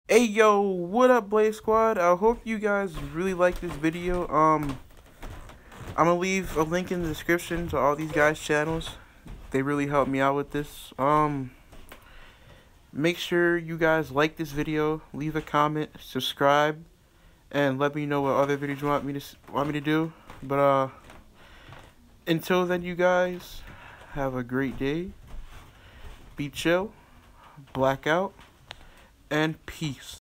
Hey yo, what up Blaze Squad? I hope you guys really like this video. I'm gonna leave a link in the description to all these guys' channels. They really helped me out with this. Make sure you guys like this video, leave a comment, subscribe, and let me know what other videos you want me to do. But until then, you guys have a great day. Be chill, blackout, and peace.